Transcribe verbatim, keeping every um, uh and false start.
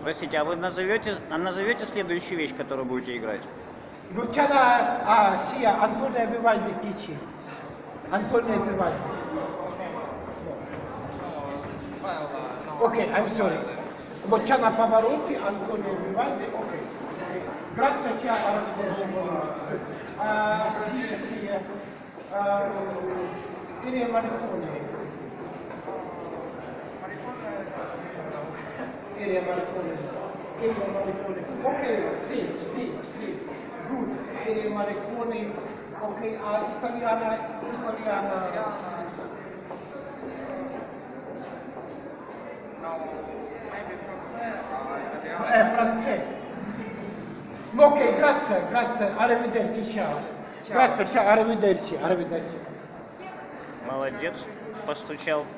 Простите, а вы назовете, а назовете следующую вещь, которую будете играть? Luciana ah, sia Antonio Vivaldi Kici. Antonio Vivaldi. Ok, I'm sorry. Luciana Pavarotti, Antonio Vivaldi, ok. Grazie a uh, sì, sì. Uh, Iria Marconi. Iria Marconi. Iria Marconi. Ok, sì, sì, sì. Good. Iria Marconi. Ok, uh, italiana, italiana. Eh, francese. Ok, grazie, grazie, arrivederci, ciao. Grazie, ciao, arrivederci, arrivederci. Молодец, постучал.